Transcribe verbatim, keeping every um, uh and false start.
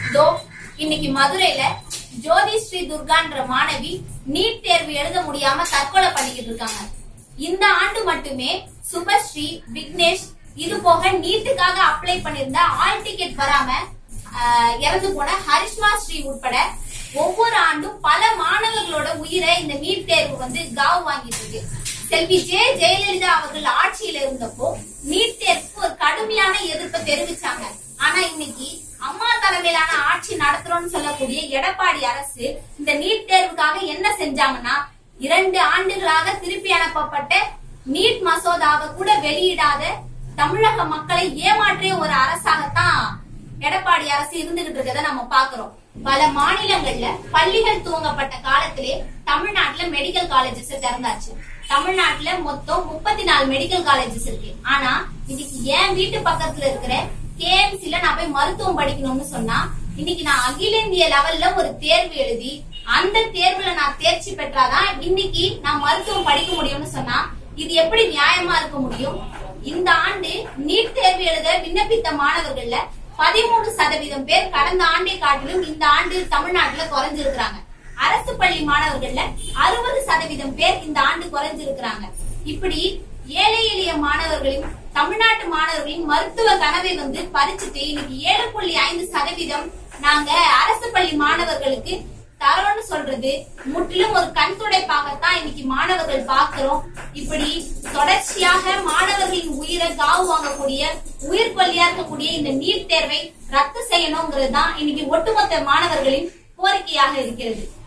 தோ இன்னைக்கு மதுரையில ஜோதி ஸ்ரீ துர்கான்ற மாணவி நீட் தேர்வு எழுத முடியாம தற்கொலை பண்ணிக்கிட்டு இருக்காங்க. இந்த ஆண்டு மட்டுமே சுபஸ்ரீ, விக்னேஷ் இது போக நீட்டுக்காக அப்ளை பண்ணிருந்த ஆல் டிக்கெட் வராம இறந்து போன ஹரிஷ்மா ஸ்ரீ உட்பட ஒவ்வொரு ஆண்டும் பல மாணவர்களோட உயிரை இந்த நீட் தேர்வு வந்து காவு வாங்கிட்டு இருக்கு. செல்வி ஜே ஜெயலலிதா அவர்கள் ஆட்சியில இருந்தப்போ நீட் தேர்வுக்கு ஒரு கடுமையான எதிர்ப்பை தெரிவிச்சாங்க. ஆனா இன்னைக்கு அம்மா தலைமையிலான ஆட்சி நடத்துறோம்னு சொல்லக்கூடிய எடப்பாடி அரசு இந்த நீட் தேர்வுக்காக என்ன செஞ்சாங்கன்னா, இரண்டு ஆண்டுகளாக திருப்பி அனுப்பப்பட்ட நீட் மசோதாவை கூட வெளியிடாத தமிழக மக்களை ஏமாற்றிய ஒரு அரசாகத்தான் எடப்பாடி அரசு இருந்துகிட்டு இருக்கத நம்ம பாக்குறோம். பல மாநிலங்கள்ல பள்ளிகள் துவங்கப்பட்ட காலத்திலே தமிழ்நாட்டுல மெடிக்கல் காலேஜஸ் திறந்தாச்சு. தமிழ்நாட்டுல மொத்தம் முப்பத்தி நாலு மெடிக்கல் காலேஜஸ் இருக்கு. ஆனா இன்னைக்கு என் வீட்டு பக்கத்துல இருக்கிற கே எம் சி ல நான் போய் மருத்துவம் படிக்கணும்னு சொன்னா, இன்னைக்கு நான் அகில இந்திய லெவல்ல ஒரு தேர்வு எழுதி அந்த தேர்வுல நான் தேர்ச்சி பெற்றாதான் இன்னைக்கு நான் மருத்துவம் படிக்க முடியும்னு சொன்னா, இது எப்படி நியாயமா இருக்க முடியும்? இந்த ஆண்டு நீட் தேர்வு எழுத விண்ணப்பித்த மாணவர்கள்ல பதிமூணு சதவீதம் பேர் கடந்த ஆண்டை காட்டிலும் இந்த ஆண்டு தமிழ்நாட்டுல குறைஞ்சிருக்கிறாங்க. அரசு பள்ளி மாணவர்கள்ல அறுபது சதவீதம் பேர் இந்த ஆண்டு குறைஞ்சிருக்கிறாங்க. இப்படி ஏழை எளிய மாணவர்களின், தமிழ்நாட்டு மாணவர்களின் மருத்துவ கனவை வந்து பறிச்சுட்டு இன்னைக்கு ஏழு புள்ளி ஐந்து சதவீதம் நாங்க அரசு பள்ளி மாணவர்களுக்கு தரோன்னு சொல்றது முற்றிலும் ஒரு கண் துடைப்பாகத்தான் இன்னைக்கு மாணவர்கள் பாக்குறோம். இப்படி தொடர்ச்சியாக மாணவர்களின் உயிரை காவு வாங்கக்கூடிய, உயிர் கொல்லியா இருக்கக்கூடிய இந்த நீட் தேர்வை ரத்து செய்யணுங்கிறது தான் இன்னைக்கு ஒட்டுமொத்த மாணவர்களின் கோரிக்கையாக இருக்கிறது.